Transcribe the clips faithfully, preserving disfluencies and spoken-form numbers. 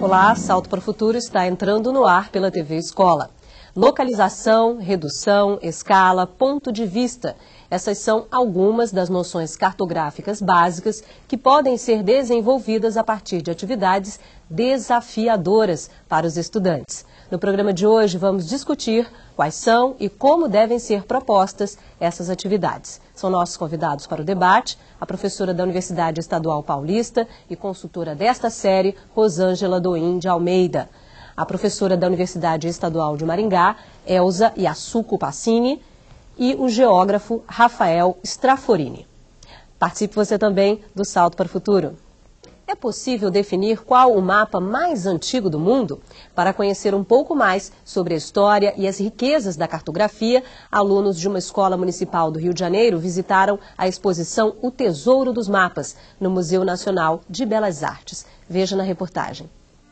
Olá, Salto para o Futuro está entrando no ar pela T V Escola. Localização, redução, escala, ponto de vista. Essas são algumas das noções cartográficas básicas que podem ser desenvolvidas a partir de atividades desafiadoras para os estudantes. No programa de hoje vamos discutir quais são e como devem ser propostas essas atividades. São nossos convidados para o debate a professora da Universidade Estadual Paulista e consultora desta série, Rosângela Doim de Almeida. A professora da Universidade Estadual de Maringá, Elza Yasuko Passini, e o geógrafo Rafael Straforini. Participe você também do Salto para o Futuro. É possível definir qual o mapa mais antigo do mundo? Para conhecer um pouco mais sobre a história e as riquezas da cartografia, alunos de uma escola municipal do Rio de Janeiro visitaram a exposição O Tesouro dos Mapas, no Museu Nacional de Belas Artes. Veja na reportagem.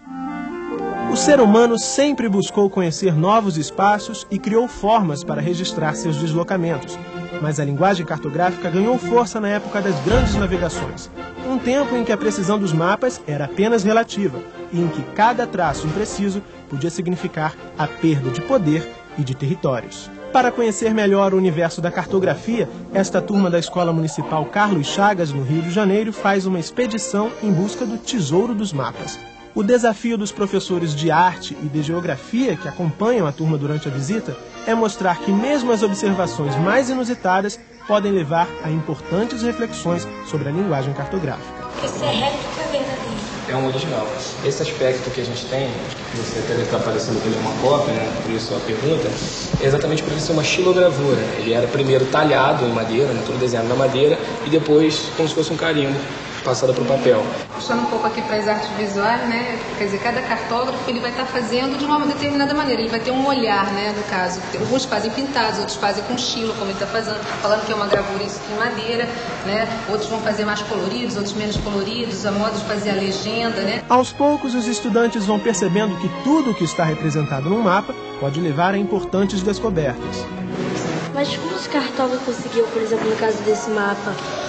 O ser humano sempre buscou conhecer novos espaços e criou formas para registrar seus deslocamentos. Mas a linguagem cartográfica ganhou força na época das grandes navegações. Um tempo em que a precisão dos mapas era apenas relativa e em que cada traço impreciso podia significar a perda de poder e de territórios. Para conhecer melhor o universo da cartografia, esta turma da Escola Municipal Carlos Chagas, no Rio de Janeiro, faz uma expedição em busca do Tesouro dos Mapas. O desafio dos professores de arte e de geografia que acompanham a turma durante a visita é mostrar que mesmo as observações mais inusitadas podem levar a importantes reflexões sobre a linguagem cartográfica. Esse é réplica verdadeiro. É um original. Esse aspecto que a gente tem, que você até deve estar parecendo que ele é uma cópia, né? Por isso a pergunta, é exatamente por ele ser uma xilogravura. Ele era primeiro talhado em madeira, né? Todo desenhado na madeira, e depois como se fosse um carimbo passada para o papel. Puxando um pouco aqui para as artes visuais, né? Quer dizer, cada cartógrafo ele vai estar fazendo de uma determinada maneira, ele vai ter um olhar, né, no caso. Alguns fazem pintados, outros fazem com estilo, como ele está fazendo, falando que é uma gravura em madeira, né? Outros vão fazer mais coloridos, outros menos coloridos, a modo de fazer a legenda, né? Aos poucos, os estudantes vão percebendo que tudo o que está representado num mapa pode levar a importantes descobertas. Mas como os cartógrafos conseguiam, por exemplo, no caso desse mapa,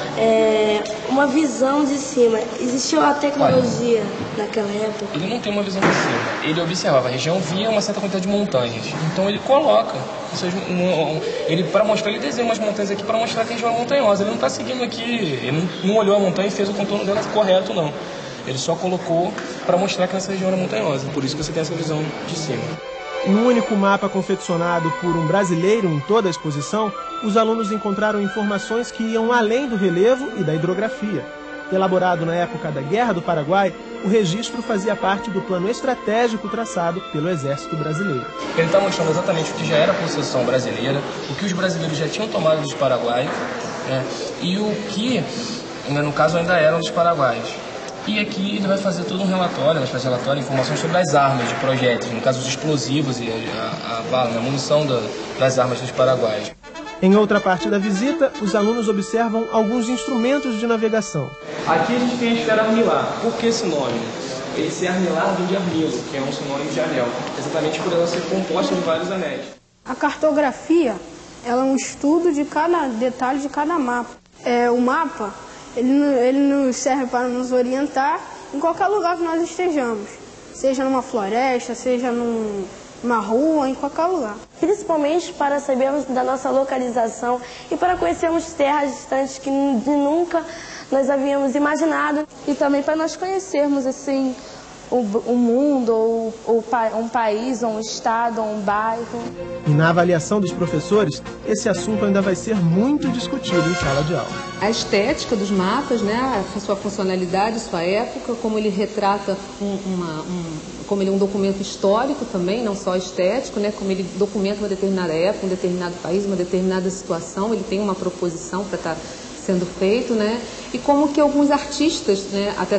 é, uma visão de cima? Existiu a tecnologia Olha, naquela época? Ele não tem uma visão de cima. Ele observava a região, via uma certa quantidade de montanhas. Então ele coloca, ou seja, um, um, ele para mostrar, ele desenha umas montanhas aqui para mostrar que a região é montanhosa. Ele não está seguindo aqui, ele não, não olhou a montanha e fez o contorno dela correto, não. Ele só colocou para mostrar que essa região era montanhosa. Por isso que você tem essa visão de cima. No único mapa confeccionado por um brasileiro em toda a exposição, os alunos encontraram informações que iam além do relevo e da hidrografia. Elaborado na época da Guerra do Paraguai, o registro fazia parte do plano estratégico traçado pelo Exército Brasileiro. Ele está mostrando exatamente o que já era a possessão brasileira, o que os brasileiros já tinham tomado dos paraguaios, né, e o que, no caso, ainda eram dos paraguaios. E aqui ele vai fazer todo um relatório, vai fazer relatório, informações sobre as armas de projéteis, no caso os explosivos e a, a bala, a munição da, das armas dos paraguaios. Em outra parte da visita, os alunos observam alguns instrumentos de navegação. Aqui a gente tem a esfera armilar. Por que esse nome? Esse armilar vem de armilo, que é um sinônimo de anel, exatamente por ela ser composta de vários anéis. A cartografia ela é um estudo de cada detalhe de cada mapa. É, o mapa Ele, ele nos serve para nos orientar em qualquer lugar que nós estejamos, seja numa floresta, seja num, numa rua, em qualquer lugar. Principalmente para sabermos da nossa localização e para conhecermos terras distantes que nunca nós havíamos imaginado. E também para nós conhecermos assim, o, o mundo, ou, ou um país, ou um estado, ou um bairro. E na avaliação dos professores, esse assunto ainda vai ser muito discutido em sala de aula. A estética dos mapas, né, a sua funcionalidade, sua época, como ele retrata um, uma, um, como ele é um documento histórico também, não só estético, né, como ele documenta uma determinada época, um determinado país, uma determinada situação, ele tem uma proposição para estar sendo feito, né, e como que alguns artistas, né, até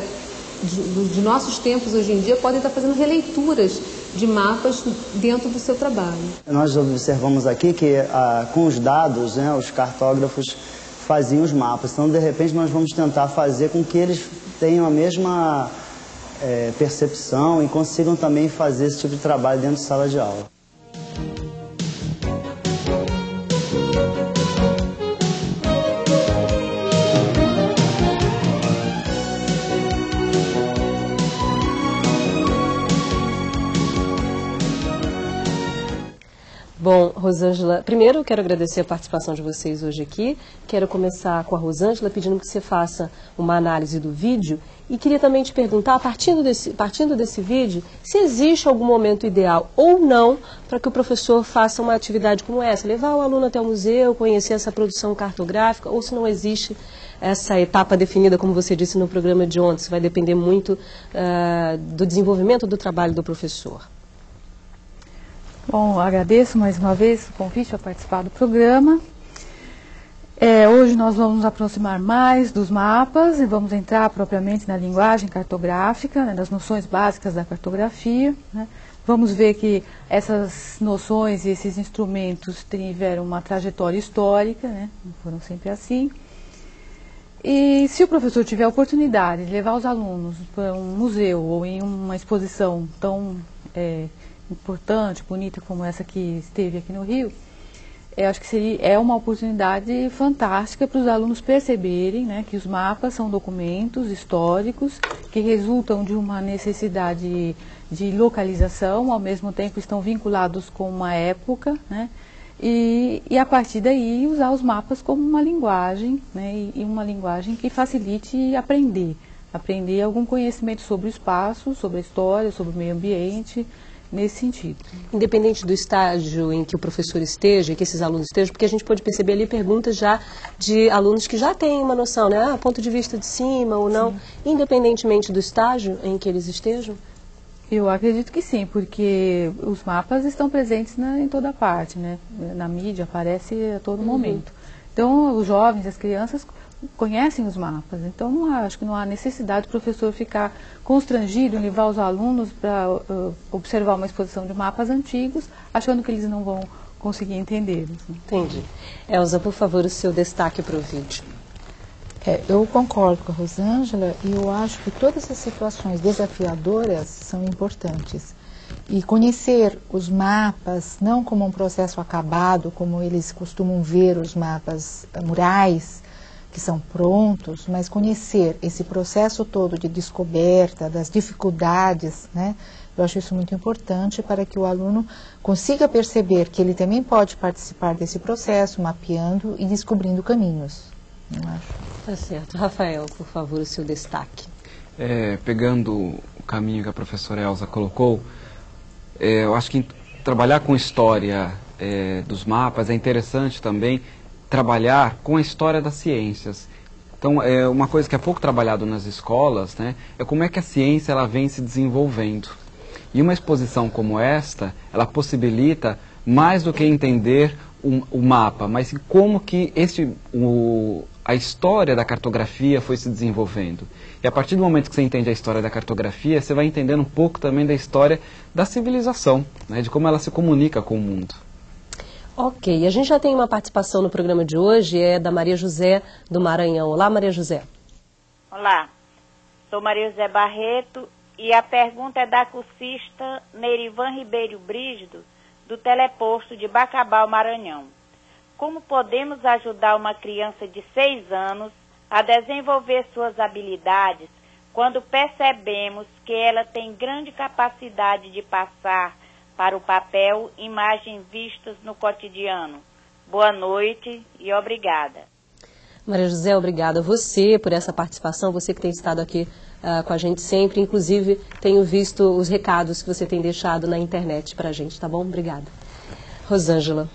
de, de nossos tempos hoje em dia, podem estar fazendo releituras de mapas dentro do seu trabalho. Nós observamos aqui que ah, com os dados, né, os cartógrafos faziam os mapas. Então, de repente, nós vamos tentar fazer com que eles tenham a mesma é, percepção e consigam também fazer esse tipo de trabalho dentro de sala de aula. Bom, Rosângela, primeiro eu quero agradecer a participação de vocês hoje aqui. Quero começar com a Rosângela pedindo que você faça uma análise do vídeo e queria também te perguntar, partindo desse, partindo desse vídeo, se existe algum momento ideal ou não para que o professor faça uma atividade como essa, levar o aluno até o museu, conhecer essa produção cartográfica, ou se não existe essa etapa definida, como você disse no programa de ontem, isso vai depender muito uh, do desenvolvimento do trabalho do professor. Bom, agradeço mais uma vez o convite a participar do programa. É, hoje nós vamos nos aproximar mais dos mapas e vamos entrar propriamente na linguagem cartográfica, né, nas noções básicas da cartografia, né. Vamos ver que essas noções e esses instrumentos tiveram uma trajetória histórica, né, não foram sempre assim. E se o professor tiver a oportunidade de levar os alunos para um museu ou em uma exposição tão é, importante, bonita como essa que esteve aqui no Rio, eu acho que seria, é uma oportunidade fantástica para os alunos perceberem, né, que os mapas são documentos históricos que resultam de uma necessidade de localização, ao mesmo tempo estão vinculados com uma época, né, e, e a partir daí usar os mapas como uma linguagem, né, e, e uma linguagem que facilite aprender, aprender algum conhecimento sobre o espaço, sobre a história, sobre o meio ambiente, nesse sentido. Independente do estágio em que o professor esteja, que esses alunos estejam, porque a gente pode perceber ali perguntas já de alunos que já têm uma noção, né? Ah, ponto de vista de cima ou não, sim. Independentemente do estágio em que eles estejam? Eu acredito que sim, porque os mapas estão presentes na, em toda parte, né? Na mídia aparece a todo uhum. momento. Então, os jovens, as crianças conhecem os mapas, então não há, acho que não há necessidade do professor ficar constrangido em levar os alunos para uh, observar uma exposição de mapas antigos, achando que eles não vão conseguir entendê-los. Né? Entendi. Elza, por favor, o seu destaque para o vídeo. É, eu concordo com a Rosângela e eu acho que todas as situações desafiadoras são importantes. E conhecer os mapas, não como um processo acabado, como eles costumam ver os mapas murais, que são prontos, mas conhecer esse processo todo de descoberta, das dificuldades, né? Eu acho isso muito importante para que o aluno consiga perceber que ele também pode participar desse processo, mapeando e descobrindo caminhos. Eu acho. Tá certo. Rafael, por favor, o seu destaque. É, pegando o caminho que a professora Elza colocou, é, eu acho que trabalhar com história é, dos mapas é interessante também trabalhar com a história das ciências. Então, é uma coisa que é pouco trabalhado nas escolas, né, é como é que a ciência ela vem se desenvolvendo. E uma exposição como esta, ela possibilita mais do que entender o, o mapa, mas como que este, o, a história da cartografia foi se desenvolvendo. E a partir do momento que você entende a história da cartografia, você vai entendendo um pouco também da história da civilização, né, de como ela se comunica com o mundo. Ok, a gente já tem uma participação no programa de hoje, é da Maria José, do Maranhão. Olá, Maria José. Olá, sou Maria José Barreto e a pergunta é da cursista Nerivan Ribeiro Brígido, do Teleposto de Bacabal, Maranhão. Como podemos ajudar uma criança de seis anos a desenvolver suas habilidades quando percebemos que ela tem grande capacidade de passar para o papel imagens vistas no cotidiano? Boa noite e obrigada. Maria José, obrigada a você por essa participação, você que tem estado aqui uh, com a gente sempre, inclusive tenho visto os recados que você tem deixado na internet para a gente, tá bom? Obrigada. Rosângela.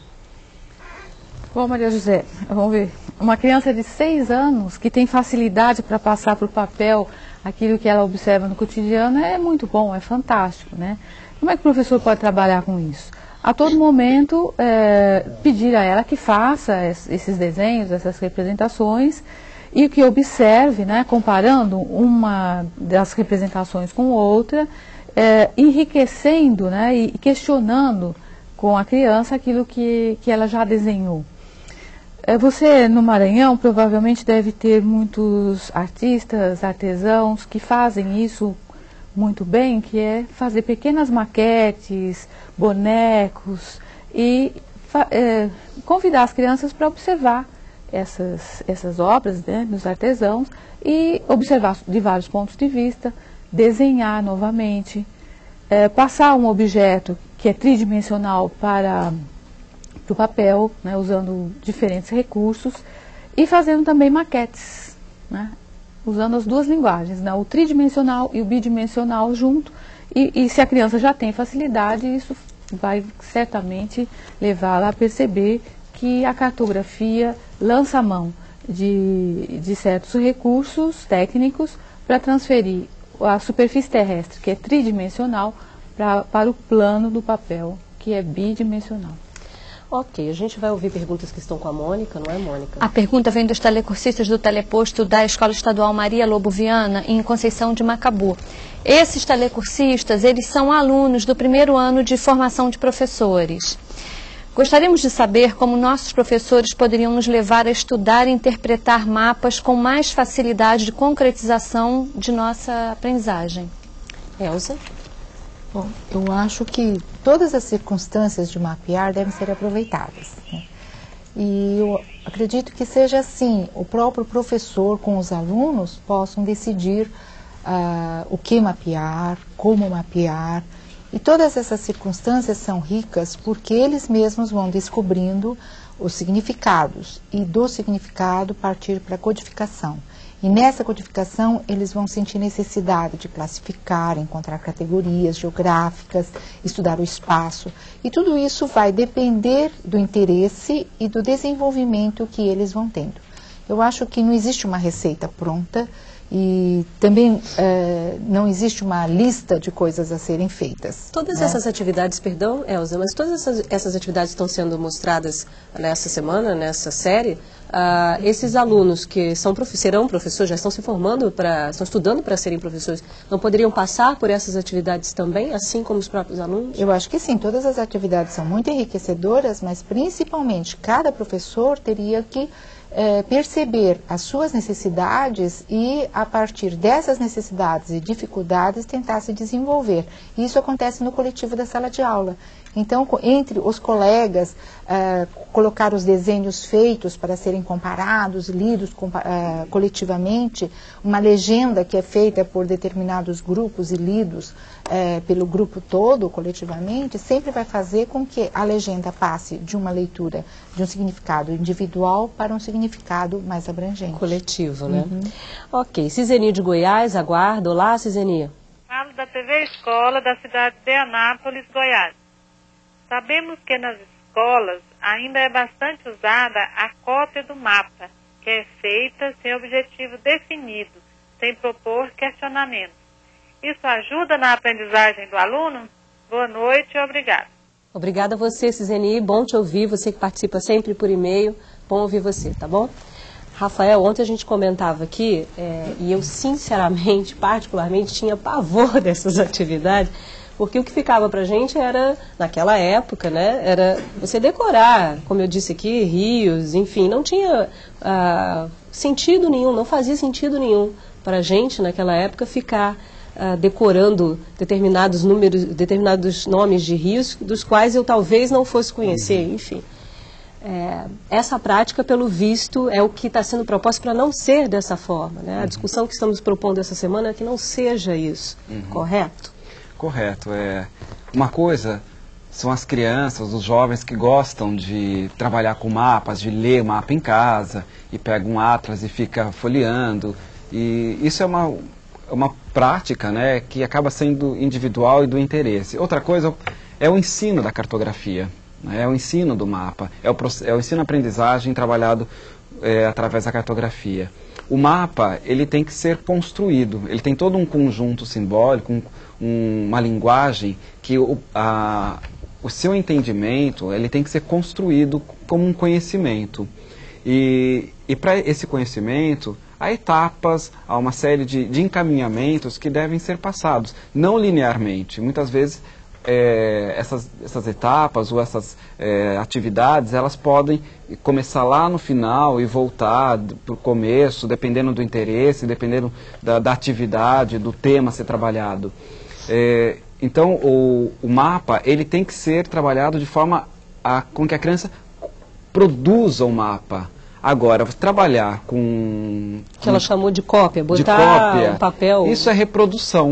Bom, Maria José, vamos ver. Uma criança de seis anos que tem facilidade para passar para o papel aquilo que ela observa no cotidiano é muito bom, é fantástico, né? Como é que o professor pode trabalhar com isso? A todo momento, é, pedir a ela que faça esses desenhos, essas representações, e que observe, né, comparando uma das representações com outra, é, enriquecendo, né, e questionando com a criança aquilo que, que ela já desenhou. É, você, no Maranhão, provavelmente deve ter muitos artistas, artesãos que fazem isso muito bem, que é fazer pequenas maquetes, bonecos e é, convidar as crianças para observar essas, essas obras, né, dos artesãos e observar de vários pontos de vista, desenhar novamente, é, passar um objeto que é tridimensional para para o papel, né, usando diferentes recursos e fazendo também maquetes, né, usando as duas linguagens, né, o tridimensional e o bidimensional junto. E, e se a criança já tem facilidade, isso vai certamente levá-la a perceber que a cartografia lança a mão de, de certos recursos técnicos para transferir a superfície terrestre, que é tridimensional, pra, para o plano do papel, que é bidimensional. Ok, a gente vai ouvir perguntas que estão com a Mônica, não é, Mônica? A pergunta vem dos telecursistas do teleposto da Escola Estadual Maria Lobo Viana, em Conceição de Macabu. Esses telecursistas, eles são alunos do primeiro ano de formação de professores. Gostaríamos de saber como nossos professores poderiam nos levar a estudar e interpretar mapas com mais facilidade de concretização de nossa aprendizagem. Elza? Bom, eu acho que todas as circunstâncias de mapear devem ser aproveitadas, né? E eu acredito que seja assim, o próprio professor com os alunos possam decidir uh, o que mapear, como mapear. E todas essas circunstâncias são ricas porque eles mesmos vão descobrindo os significados e do significado partir para a codificação. E nessa codificação eles vão sentir necessidade de classificar, encontrar categorias geográficas, estudar o espaço. E tudo isso vai depender do interesse e do desenvolvimento que eles vão tendo. Eu acho que não existe uma receita pronta e também eh, não existe uma lista de coisas a serem feitas. Todas né? essas atividades, perdão, Elza, mas todas essas, essas atividades estão sendo mostradas nessa semana, nessa série. Uh, esses alunos que são, serão professores, já estão se formando, pra, estão estudando para serem professores, não poderiam passar por essas atividades também, assim como os próprios alunos? Eu acho que sim, todas as atividades são muito enriquecedoras, mas principalmente cada professor teria que É, perceber as suas necessidades e, a partir dessas necessidades e dificuldades, tentar se desenvolver. Isso acontece no coletivo da sala de aula. Então, entre os colegas, é, colocar os desenhos feitos para serem comparados, lidos compa é, coletivamente, uma legenda que é feita por determinados grupos e lidos é, pelo grupo todo, coletivamente, sempre vai fazer com que a legenda passe de uma leitura, de um significado individual para um significado mais abrangente. Coletivo, né? Uhum. Ok. Ciseni de Goiás, aguardo. Olá, Ciseni. Falo da T V Escola da cidade de Anápolis, Goiás. Sabemos que nas escolas ainda é bastante usada a cópia do mapa, que é feita sem objetivo definido, sem propor questionamento. Isso ajuda na aprendizagem do aluno? Boa noite e obrigada. Obrigada a você, Ciseni. Bom te ouvir, você que participa sempre por e-mail. Bom ouvir você, tá bom? Rafael, ontem a gente comentava aqui, é, e eu sinceramente, particularmente, tinha pavor dessas atividades, porque o que ficava pra gente era, naquela época, né, era você decorar, como eu disse aqui, rios, enfim, não tinha ah, sentido nenhum, não fazia sentido nenhum pra gente, naquela época, ficar ah, decorando determinados números, determinados nomes de rios, dos quais eu talvez não fosse conhecer, enfim. É, essa prática, pelo visto, é o que está sendo proposto para não ser dessa forma, né? A discussão que estamos propondo essa semana é que não seja isso, uhum. Correto? Correto. É. Uma coisa são as crianças, os jovens que gostam de trabalhar com mapas, de ler o mapa em casa, e pega um atlas e fica folheando. E isso é uma, uma prática, né, que acaba sendo individual e do interesse. Outra coisa é o ensino da cartografia. É o ensino do mapa, é o, é o ensino-aprendizagem trabalhado é, através da cartografia. O mapa, ele tem que ser construído, ele tem todo um conjunto simbólico, um, um, uma linguagem que o, a, o seu entendimento, ele tem que ser construído como um conhecimento. E, e para esse conhecimento, há etapas, há uma série de, de encaminhamentos que devem ser passados, não linearmente. Muitas vezes, É, essas, essas etapas ou essas é, atividades, elas podem começar lá no final e voltar para o começo, dependendo do interesse, dependendo da, da atividade, do tema a ser trabalhado. É, então, o, o mapa, ele tem que ser trabalhado de forma a, com que a criança produza o mapa. Agora, trabalhar com... Que ela chamou de cópia, botar de cópia, um papel... Isso é reprodução.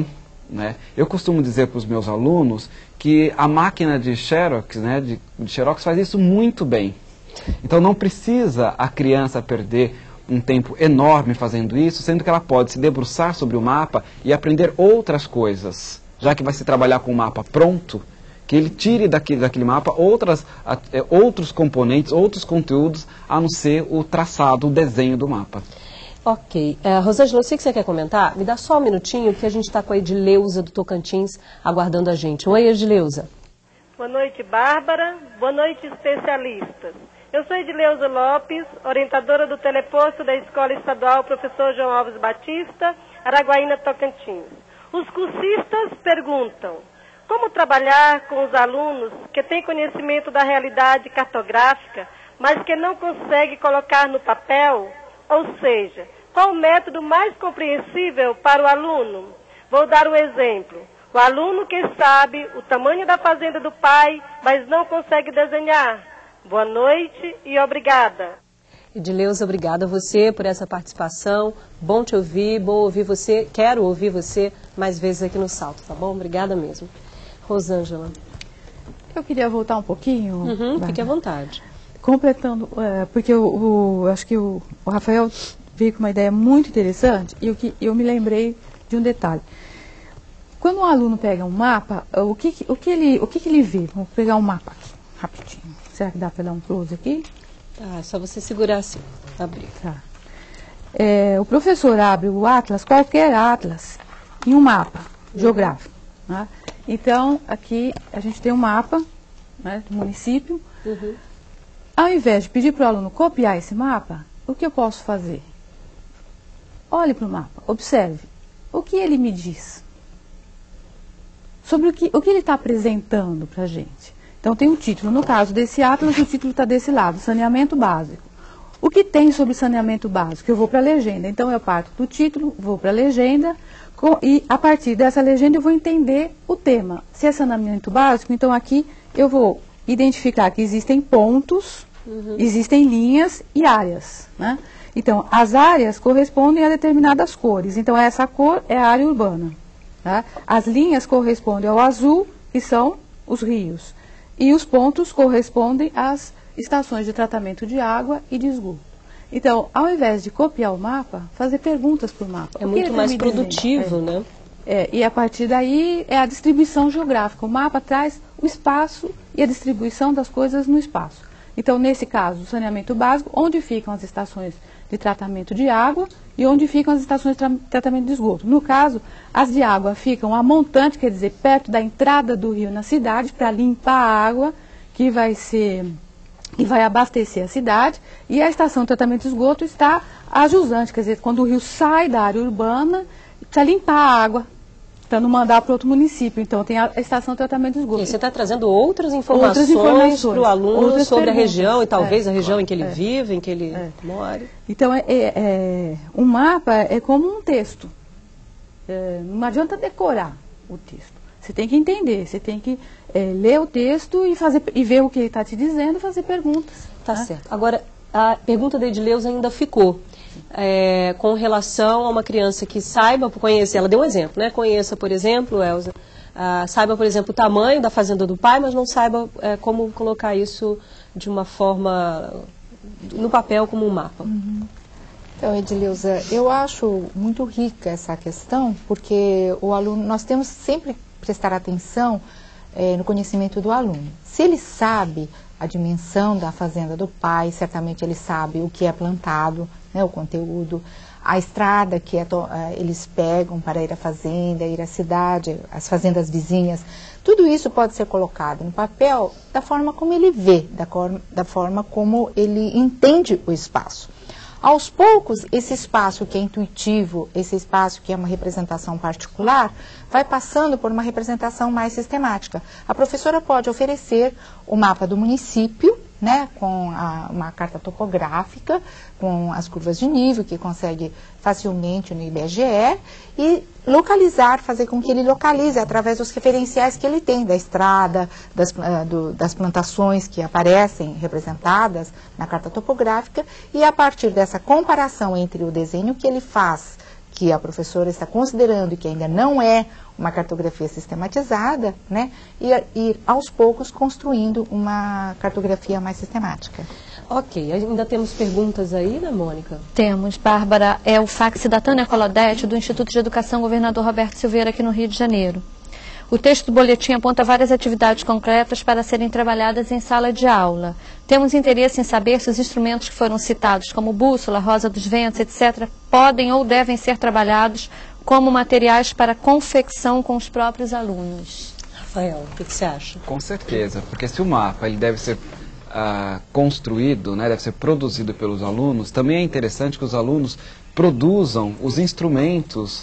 né? Eu costumo dizer para os meus alunos que a máquina de Xerox, né, de, de Xerox faz isso muito bem. Então não precisa a criança perder um tempo enorme fazendo isso, sendo que ela pode se debruçar sobre o mapa e aprender outras coisas, já que vai se trabalhar com o mapa pronto, que ele tire daquele, daquele mapa outras, é, outros componentes, outros conteúdos, a não ser o traçado, o desenho do mapa. Ok. Uh, Rosângela, eu sei que você quer comentar. Me dá só um minutinho, que a gente está com a Edileuza do Tocantins aguardando a gente. Oi, Edileuza. Boa noite, Bárbara. Boa noite, especialistas. Eu sou Edileuza Lopes, orientadora do teleposto da Escola Estadual Professor João Alves Batista, Araguaína, Tocantins. Os cursistas perguntam: como trabalhar com os alunos que têm conhecimento da realidade cartográfica, mas que não conseguem colocar no papel? Ou seja, qual o método mais compreensível para o aluno? Vou dar um exemplo. O aluno que sabe o tamanho da fazenda do pai, mas não consegue desenhar. Boa noite e obrigada. Edileuza, obrigada a você por essa participação. Bom te ouvir, bom ouvir você. Quero ouvir você mais vezes aqui no Salto, tá bom? Obrigada mesmo. Rosângela. Eu queria voltar um pouquinho. Uhum, fique à vontade. Completando, é, porque o, o, acho que o, o Rafael veio com uma ideia muito interessante e o que eu me lembrei de um detalhe. Quando um aluno pega um mapa, o que, o que, ele, o que, que ele vê? Vamos pegar um mapa aqui, rapidinho. Será que dá para dar um close aqui? Tá, é só você segurar assim, abrir. Tá. É, o professor abre o atlas, qualquer atlas, em um mapa geográfico. Né? Então, aqui a gente tem um mapa, né, do município. Uhum. Ao invés de pedir para o aluno copiar esse mapa, o que eu posso fazer? Olhe para o mapa, observe. O que ele me diz? Sobre o que, o que ele está apresentando para a gente. Então tem um título, no caso desse atlas, o título está desse lado, saneamento básico. O que tem sobre saneamento básico? Eu vou para a legenda, então eu parto do título, vou para a legenda, com, e a partir dessa legenda eu vou entender o tema. Se é saneamento básico, então aqui eu vou identificar que existem pontos, uhum. existem linhas e áreas, né? Então, as áreas correspondem a determinadas cores. Então, essa cor é a área urbana. Tá? As linhas correspondem ao azul, que são os rios. E os pontos correspondem às estações de tratamento de água e de esgoto. Então, ao invés de copiar o mapa, fazer perguntas por mapa. É muito mais produtivo, é, né? É, e a partir daí é a distribuição geográfica. O mapa traz o espaço e a distribuição das coisas no espaço. Então, nesse caso, o saneamento básico, onde ficam as estações de tratamento de água e onde ficam as estações de tra tratamento de esgoto. No caso, as de água ficam a montante, quer dizer, perto da entrada do rio na cidade, para limpar a água que vai ser, que vai abastecer a cidade, e a estação de tratamento de esgoto está a jusante, quer dizer, quando o rio sai da área urbana, precisa limpar a água, para não mandar para outro município. Então, tem a estação de tratamento de esgoto. E você está trazendo outras informações, informações para o aluno sobre perguntas. A região, e talvez é, a região em que ele é, vive, em que ele é. mora. Então, é, é, é, um mapa é como um texto. É, não adianta decorar o texto. Você tem que entender, você tem que é, ler o texto e, fazer, e ver o que ele está te dizendo e fazer perguntas. Tá né? certo. Agora, a pergunta da Edileuza ainda ficou. É, com relação a uma criança que saiba conhecer, ela deu um exemplo, né? Conheça, por exemplo, Elza, ah, saiba, por exemplo, o tamanho da fazenda do pai, mas não saiba é, como colocar isso de uma forma, no papel, como um mapa. Uhum. Então, Edileuza, eu acho muito rica essa questão, porque o aluno, nós temos sempre que prestar atenção é, no conhecimento do aluno. Se ele sabe a dimensão da fazenda do pai, certamente ele sabe o que é plantado, né, o conteúdo, a estrada que é to, uh, eles pegam para ir à fazenda, ir à cidade, as fazendas vizinhas, tudo isso pode ser colocado no papel da forma como ele vê, da, cor, da forma como ele entende o espaço. Aos poucos, esse espaço que é intuitivo, esse espaço que é uma representação particular, vai passando por uma representação mais sistemática. A professora pode oferecer o mapa do município, né, com a, uma carta topográfica, com as curvas de nível, que consegue facilmente no I B G E, e localizar, fazer com que ele localize através dos referenciais que ele tem, da estrada, das, uh, do, das plantações que aparecem representadas na carta topográfica, e a partir dessa comparação entre o desenho que ele faz, que a professora está considerando e que ainda não é uma cartografia sistematizada, né, e ir aos poucos construindo uma cartografia mais sistemática. Ok, ainda temos perguntas aí, né, Mônica? Temos, Bárbara. É o fax da Tânia Colodete, do Instituto de Educação Governador Roberto Silveira, aqui no Rio de Janeiro. O texto do boletim aponta várias atividades concretas para serem trabalhadas em sala de aula. Temos interesse em saber se os instrumentos que foram citados, como bússola, rosa dos ventos, etcétera, podem ou devem ser trabalhados como materiais para confecção com os próprios alunos. Rafael, o que, que você acha? Com certeza, porque se o mapa ele deve ser ah, construído, né, deve ser produzido pelos alunos, também é interessante que os alunos produzam os instrumentos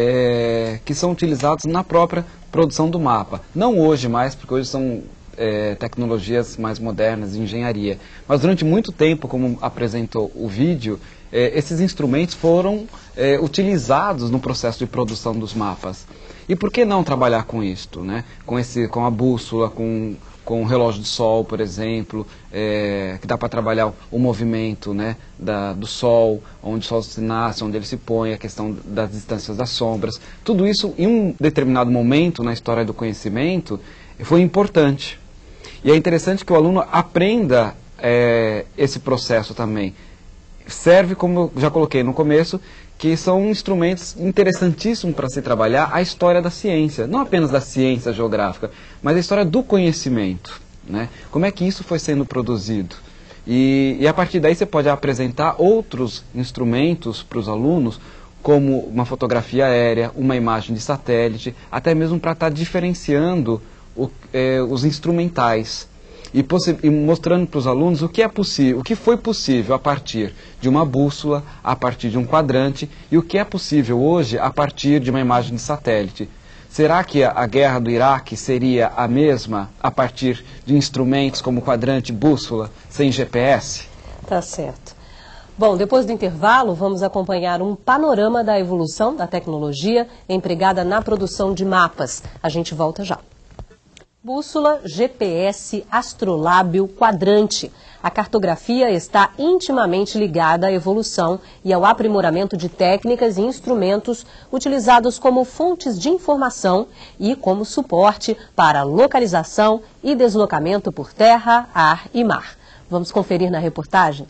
é, que são utilizados na própria produção do mapa. Não hoje mais, porque hoje são é, tecnologias mais modernas de engenharia. Mas durante muito tempo, como apresentou o vídeo, é, esses instrumentos foram é, utilizados no processo de produção dos mapas. E por que não trabalhar com isto, né? Com, esse, com a bússola, com, com o relógio de sol, por exemplo, é, que dá para trabalhar o movimento, né, da, do sol, onde o sol se nasce, onde ele se põe, a questão das distâncias das sombras. Tudo isso, em um determinado momento na história do conhecimento, foi importante. E é interessante que o aluno aprenda é, esse processo também. Serve, como eu já coloquei no começo, que são instrumentos interessantíssimos para se trabalhar a história da ciência, não apenas da ciência geográfica, mas a história do conhecimento, né? Como é que isso foi sendo produzido? E, e a partir daí você pode apresentar outros instrumentos para os alunos, como uma fotografia aérea, uma imagem de satélite, até mesmo para estar diferenciando o, é, os instrumentais. E, e mostrando para os alunos o que é possível, o que foi possível a partir de uma bússola, a partir de um quadrante, e o que é possível hoje a partir de uma imagem de satélite. Será que a, a guerra do Iraque seria a mesma a partir de instrumentos como quadrante, bússola, sem G P S? Tá certo. Bom, depois do intervalo, vamos acompanhar um panorama da evolução da tecnologia empregada na produção de mapas. A gente volta já. Bússola, G P S, astrolábio, quadrante. A cartografia está intimamente ligada à evolução e ao aprimoramento de técnicas e instrumentos utilizados como fontes de informação e como suporte para localização e deslocamento por terra, ar e mar. Vamos conferir na reportagem?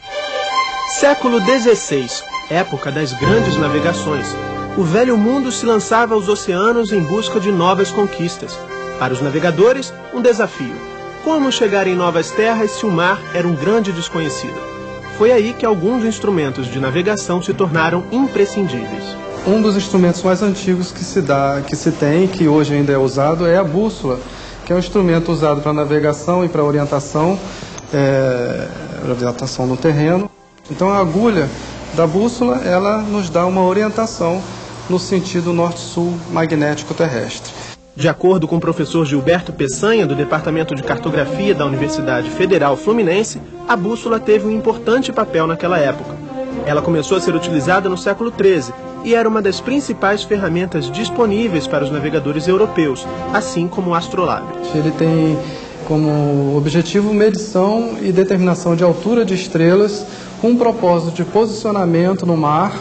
Século dezesseis, época das grandes navegações. O velho mundo se lançava aos oceanos em busca de novas conquistas. Para os navegadores, um desafio. Como chegar em novas terras se o mar era um grande desconhecido? Foi aí que alguns instrumentos de navegação se tornaram imprescindíveis. Um dos instrumentos mais antigos que se dá, que se tem, que hoje ainda é usado, é a bússola, que é um instrumento usado para navegação e para orientação, é, orientação no terreno. Então a agulha da bússola, ela nos dá uma orientação no sentido norte-sul magnético terrestre. De acordo com o professor Gilberto Peçanha, do Departamento de Cartografia da Universidade Federal Fluminense, a bússola teve um importante papel naquela época. Ela começou a ser utilizada no século treze e era uma das principais ferramentas disponíveis para os navegadores europeus, assim como o astrolábio. Ele tem como objetivo medição e determinação de altura de estrelas com um propósito de posicionamento no mar